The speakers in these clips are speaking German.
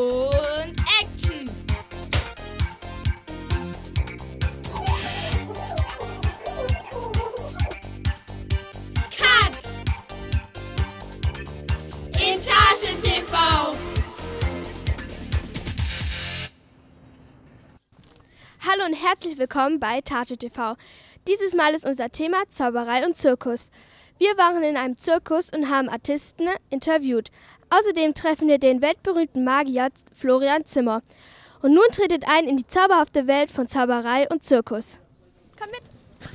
und Action! Cut! Etage TV! Hallo und herzlich willkommen bei Etage TV. Dieses Mal ist unser Thema Zauberei und Zirkus. Wir waren in einem Zirkus und haben Artisten interviewt. Außerdem treffen wir den weltberühmten Magier Florian Zimmer. Und nun tretet ein in die zauberhafte Welt von Zauberei und Zirkus. Komm mit!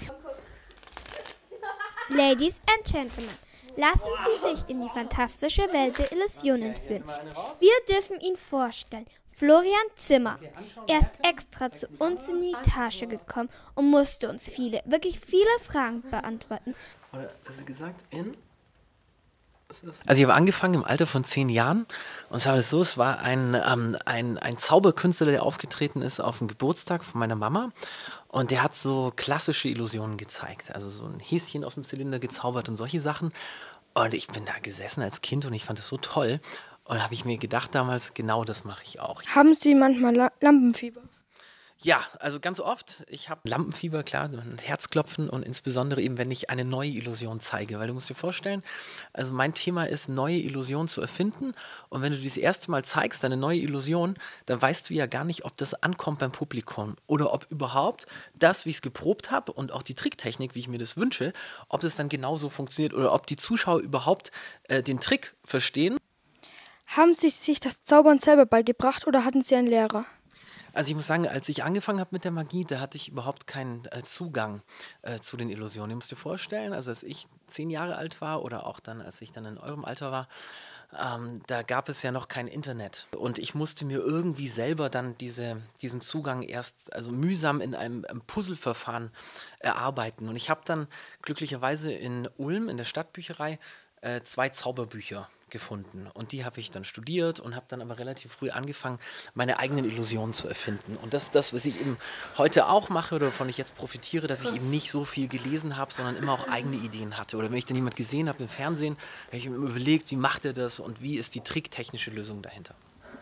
Ladies and Gentlemen, lassen Sie sich in die fantastische Welt der Illusion entführen. Wir dürfen Ihnen vorstellen, Florian Zimmer. Er ist extra zu uns in die Etage gekommen und musste uns wirklich viele Fragen beantworten. Oder hast du gesagt, Also ich habe angefangen im Alter von 10 Jahren und es war so, es war ein Zauberkünstler, der aufgetreten ist auf dem Geburtstag von meiner Mama und der hat so klassische Illusionen gezeigt, also so ein Häschen aus dem Zylinder gezaubert und solche Sachen und ich bin da gesessen als Kind und ich fand es so toll und da habe ich mir gedacht damals, genau das mache ich auch. Haben Sie manchmal Lampenfieber? Ja, also ganz oft. Ich habe Lampenfieber, klar, ein Herzklopfen und insbesondere eben, wenn ich eine neue Illusion zeige. Weil du musst dir vorstellen, also mein Thema ist, neue Illusionen zu erfinden. Und wenn du das erste Mal zeigst, eine neue Illusion, dann weißt du ja gar nicht, ob das ankommt beim Publikum. Oder ob überhaupt das, wie ich es geprobt habe und auch die Tricktechnik, wie ich mir das wünsche, ob das dann genauso funktioniert oder ob die Zuschauer überhaupt den Trick verstehen. Haben Sie sich das Zaubern selber beigebracht oder hatten Sie einen Lehrer? Also ich muss sagen, als ich angefangen habe mit der Magie, da hatte ich überhaupt keinen Zugang zu den Illusionen. Ihr müsst dir vorstellen, also als ich 10 Jahre alt war oder auch dann, als ich dann in eurem Alter war, da gab es ja noch kein Internet. Und ich musste mir irgendwie selber dann diesen Zugang erst, also mühsam in einem Puzzleverfahren erarbeiten. Und ich habe dann glücklicherweise in Ulm, in der Stadtbücherei, 2 Zauberbücher gefunden und die habe ich dann studiert und habe dann aber relativ früh angefangen, meine eigenen Illusionen zu erfinden. Und das ist das, was ich eben heute auch mache oder wovon ich jetzt profitiere, dass ich eben nicht so viel gelesen habe, sondern immer auch eigene Ideen hatte. Oder wenn ich dann jemand gesehen habe im Fernsehen, habe ich mir überlegt, wie macht er das und wie ist die tricktechnische Lösung dahinter.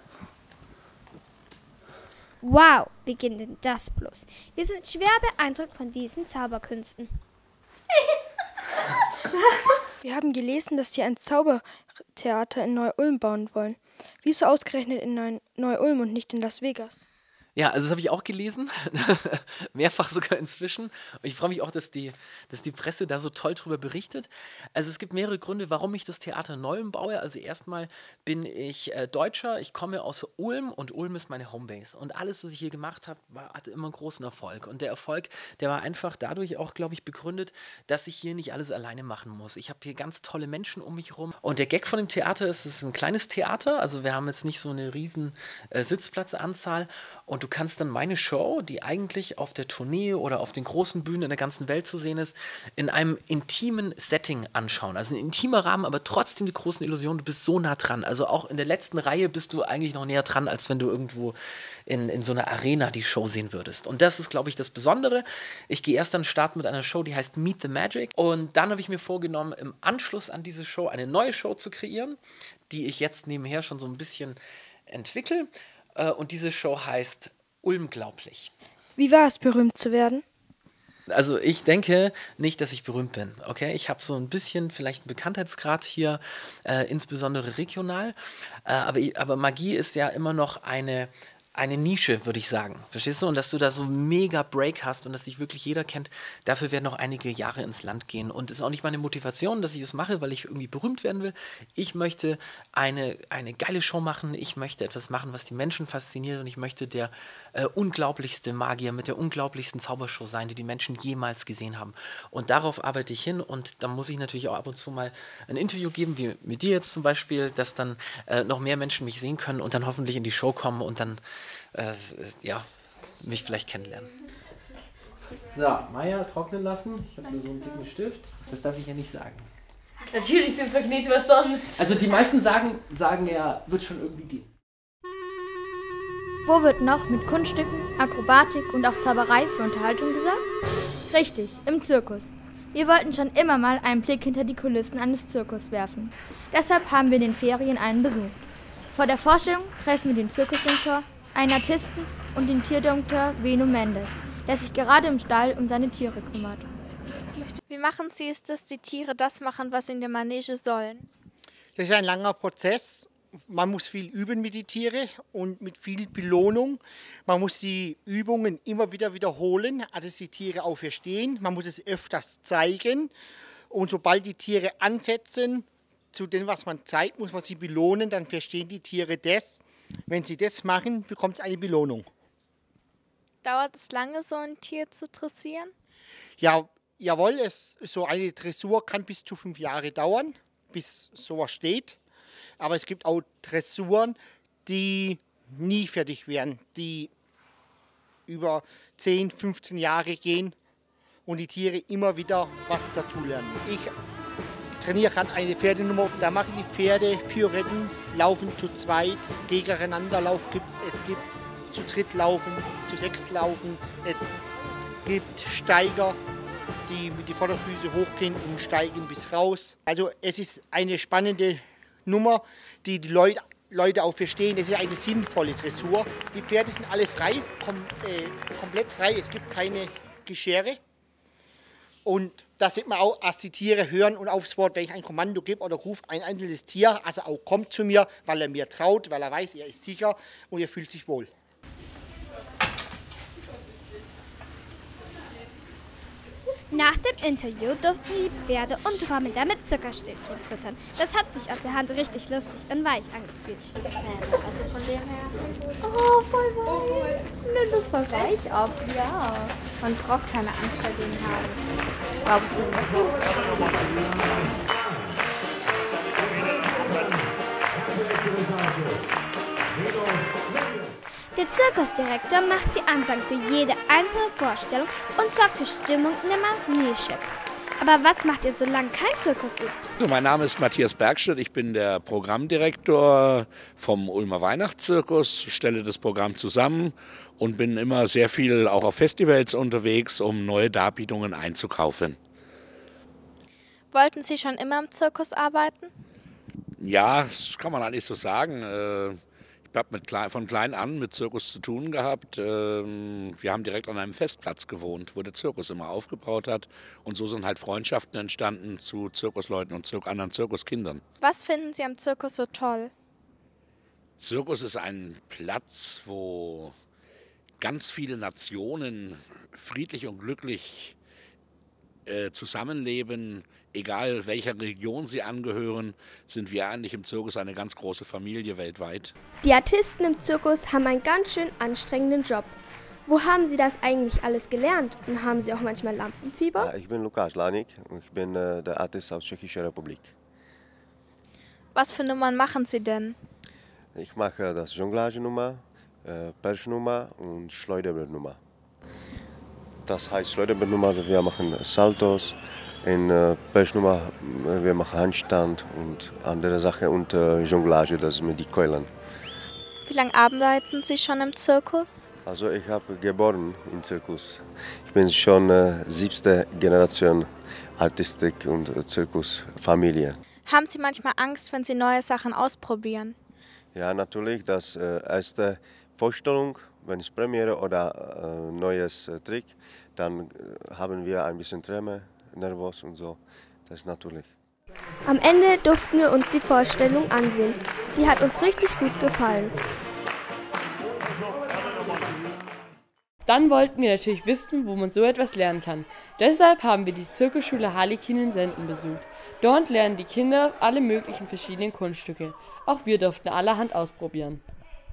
Wow, wie geht denn das bloß? Wir sind schwer beeindruckt von diesen Zauberkünsten. Wir haben gelesen, dass Sie ein Zaubertheater in Neu-Ulm bauen wollen. Wieso ausgerechnet in Neu-Ulm und nicht in Las Vegas? Ja, also das habe ich auch gelesen, mehrfach sogar inzwischen. Und ich freue mich auch, dass die Presse da so toll drüber berichtet. Also es gibt mehrere Gründe, warum ich das Theater Neu-Ulm baue. Also erstmal bin ich Deutscher, ich komme aus Ulm und Ulm ist meine Homebase. Und alles, was ich hier gemacht habe, hatte immer einen großen Erfolg. Und der Erfolg, der war einfach dadurch auch, glaube ich, begründet, dass ich hier nicht alles alleine machen muss. Ich habe hier ganz tolle Menschen um mich herum. Und der Gag von dem Theater ist, es ist ein kleines Theater. Also wir haben jetzt nicht so eine riesen Sitzplatzanzahl. Und du kannst dann meine Show, die eigentlich auf der Tournee oder auf den großen Bühnen in der ganzen Welt zu sehen ist, in einem intimen Setting anschauen. Also ein intimer Rahmen, aber trotzdem die großen Illusionen, du bist so nah dran. Also auch in der letzten Reihe bist du eigentlich noch näher dran, als wenn du irgendwo in so einer Arena die Show sehen würdest. Und das ist, glaube ich, das Besondere. Ich gehe erst dann starten mit einer Show, die heißt Meet the Magic. Und dann habe ich mir vorgenommen, im Anschluss an diese Show eine neue Show zu kreieren, die ich jetzt nebenher schon so ein bisschen entwickle. Und diese Show heißt Ulmglaublich. Wie war es, berühmt zu werden? Also ich denke nicht, dass ich berühmt bin, okay? Ich habe so ein bisschen vielleicht einen Bekanntheitsgrad hier, insbesondere regional. Aber Magie ist ja immer noch eine Nische, würde ich sagen. Verstehst du? Und dass du da so einen mega Break hast und dass dich wirklich jeder kennt, dafür werden noch einige Jahre ins Land gehen. Und es ist auch nicht meine Motivation, dass ich es mache, weil ich irgendwie berühmt werden will. Ich möchte eine geile Show machen. Ich möchte etwas machen, was die Menschen fasziniert. Und ich möchte der unglaublichste Magier mit der unglaublichsten Zaubershow sein, die die Menschen jemals gesehen haben. Und darauf arbeite ich hin. Und da muss ich natürlich auch ab und zu mal ein Interview geben, wie mit dir jetzt zum Beispiel, dass dann noch mehr Menschen mich sehen können und dann hoffentlich in die Show kommen und dann mich vielleicht kennenlernen. So, Maya, trocknen lassen. Ich habe nur so einen dicken Stift. Das darf ich ja nicht sagen. Natürlich sind es Magnete, was sonst. Also die meisten sagen ja, wird schon irgendwie gehen. Wo wird noch mit Kunststücken, Akrobatik und auch Zauberei für Unterhaltung gesorgt? Richtig, im Zirkus. Wir wollten schon immer mal einen Blick hinter die Kulissen eines Zirkus werfen. Deshalb haben wir in den Ferien einen besucht. Vor der Vorstellung treffen wir den Zirkusdirektor, einen Artisten und den Tierdoktor Veno Mendes, der sich gerade im Stall um seine Tiere kümmert. Wie machen Sie es, dass die Tiere das machen, was sie in der Manege sollen? Das ist ein langer Prozess. Man muss viel üben mit den Tieren und mit viel Belohnung. Man muss die Übungen immer wieder wiederholen, also dass die Tiere auch verstehen. Man muss es öfters zeigen. Und sobald die Tiere ansetzen zu dem, was man zeigt, muss man sie belohnen. Dann verstehen die Tiere das. Wenn sie das machen, bekommt es eine Belohnung. Dauert es lange, so ein Tier zu dressieren? Ja, jawohl, so eine Dressur kann bis zu 5 Jahre dauern, bis sowas steht. Aber es gibt auch Dressuren, die nie fertig werden, die über 10, 15 Jahre gehen und die Tiere immer wieder was dazulernen. Ich trainiere gerade eine Pferdenummer, da mache ich die Pferde Pirouetten, laufen zu zweit, gegeneinander laufen es gibt zu dritt laufen, zu 6 laufen, es gibt Steiger, die mit den Vorderfüßen hochgehen und steigen bis raus. Also es ist eine spannende Nummer, die Leute auch verstehen. Das ist eine sinnvolle Dressur. Die Pferde sind alle frei, komplett frei. Es gibt keine Geschere. Und da sieht man auch, als die Tiere hören und aufs Wort, wenn ich ein Kommando gebe oder rufe ein einzelnes Tier, also auch kommt zu mir, weil er mir traut, weil er weiß, er ist sicher und er fühlt sich wohl. Nach dem Interview durften die Pferde und Dromedar mit Zuckerstäbchen füttern. Das hat sich auf der Hand richtig lustig und weich angefühlt. Also von dem her. Oh, voll weich. Nimm das voll weich ab, ja. Man braucht keine Angst vor denen haben. Glaubst du? Der Zirkusdirektor macht die Ansagen für jede einzelne Vorstellung und sorgt für Stimmung in der Manege. Aber was macht ihr, solange kein Zirkus ist? Also mein Name ist Matthias Bergstedt, ich bin der Programmdirektor vom Ulmer Weihnachtszirkus, stelle das Programm zusammen und bin immer sehr viel auch auf Festivals unterwegs, um neue Darbietungen einzukaufen. Wollten Sie schon immer im Zirkus arbeiten? Ja, das kann man eigentlich so sagen. Ich habe von klein an mit Zirkus zu tun gehabt. Wir haben direkt an einem Festplatz gewohnt, wo der Zirkus immer aufgebaut hat. Und so sind halt Freundschaften entstanden zu Zirkusleuten und anderen Zirkuskindern. Was finden Sie am Zirkus so toll? Zirkus ist ein Platz, wo ganz viele Nationen friedlich und glücklich zusammenleben. Egal welcher Region sie angehören, sind wir eigentlich im Zirkus eine ganz große Familie weltweit. Die Artisten im Zirkus haben einen ganz schön anstrengenden Job. Wo haben Sie das eigentlich alles gelernt? Und haben Sie auch manchmal Lampenfieber? Ich bin Lukas Lanik und ich bin der Artist aus Tschechischer Republik. Was für Nummern machen Sie denn? Ich mache das Jonglage-Nummer, Persch-Nummer und Schleuderbrettnummer. Das heißt Schleuderbrettnummer, wir machen Saltos. In Persch-Nummer, wir machen Handstand und andere Sachen und Jonglage, das ist mit den Keulen. Wie lange arbeiten Sie schon im Zirkus? Also ich habe geboren im Zirkus. Ich bin schon 7. Generation Artistik und Zirkusfamilie. Haben Sie manchmal Angst, wenn Sie neue Sachen ausprobieren? Ja, natürlich. Das erste Vorstellung, wenn es Premiere oder neues Trick, dann haben wir ein bisschen Tremor. Nervös und so, das ist natürlich. Am Ende durften wir uns die Vorstellung ansehen. Die hat uns richtig gut gefallen. Dann wollten wir natürlich wissen, wo man so etwas lernen kann. Deshalb haben wir die Zirkusschule Harlekin in Senden besucht. Dort lernen die Kinder alle möglichen verschiedenen Kunststücke. Auch wir durften allerhand ausprobieren.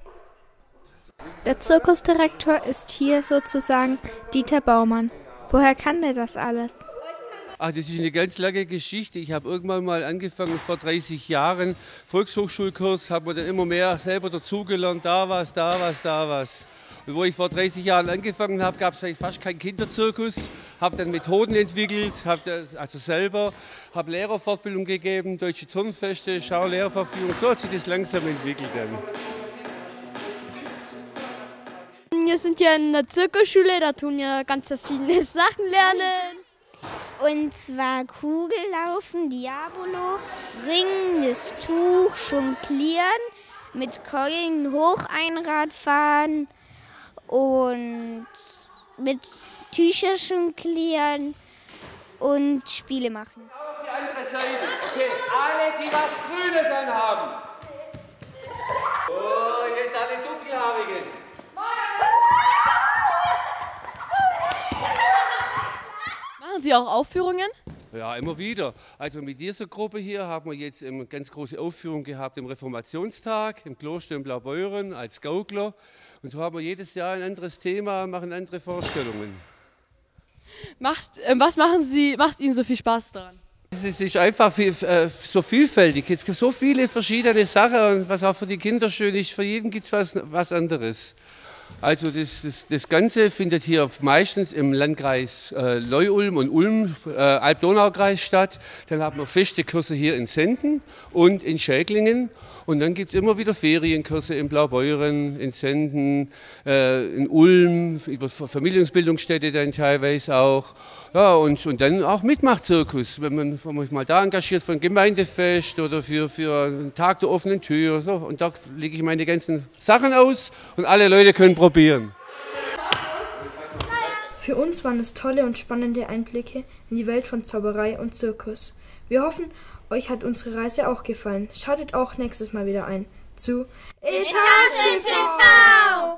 Der Zirkusdirektor ist hier sozusagen Dieter Baumann. Woher kann der das alles? Ach, das ist eine ganz lange Geschichte. Ich habe irgendwann mal angefangen vor 30 Jahren, Volkshochschulkurs, habe mir dann immer mehr selber dazugelernt, da was. Und wo ich vor 30 Jahren angefangen habe, gab es eigentlich fast keinen Kinderzirkus, habe dann Methoden entwickelt, habe Lehrerfortbildung gegeben, deutsche Turnfeste, Schaulehrerverführung, so hat sich das langsam entwickelt dann. Wir sind hier in der Zirkusschule, da tun wir ganz verschiedene Sachen lernen. Und zwar Kugellaufen, Diabolo, Ringen, das Tuch, Jonglieren, mit Keulen Hocheinrad fahren und mit Tücher jonglieren und Spiele machen. Auf die andere Seite. Okay, alle, die was Grünes anhaben. Und jetzt alle Dunkelhaarigen. Machen Sie auch Aufführungen? Ja, immer wieder. Also mit dieser Gruppe hier haben wir jetzt eine ganz große Aufführung gehabt im Reformationstag im Kloster in Blaubeuren als Gaukler. Und so haben wir jedes Jahr ein anderes Thema, machen andere Vorstellungen. Was macht Ihnen so viel Spaß daran? Es ist einfach so vielfältig. Es gibt so viele verschiedene Sachen und was auch für die Kinder schön ist, für jeden gibt es was anderes. Also das Ganze findet hier meistens im Landkreis Neu-Ulm und Ulm, Alb-Donau-Kreis statt. Dann haben wir feste Kurse hier in Senden und in Schäglingen. Und dann gibt es immer wieder Ferienkurse in Blaubeuren, in Senden, in Ulm, über Familienbildungsstätte dann teilweise auch. Ja, und dann auch Mitmachzirkus, wenn man sich mal da engagiert für ein Gemeindefest oder für einen Tag der offenen Tür. So. Und da lege ich meine ganzen Sachen aus und alle Leute können probieren. Für uns waren es tolle und spannende Einblicke in die Welt von Zauberei und Zirkus. Wir hoffen, euch hat unsere Reise auch gefallen. Schaltet auch nächstes Mal wieder ein zu Etagen TV!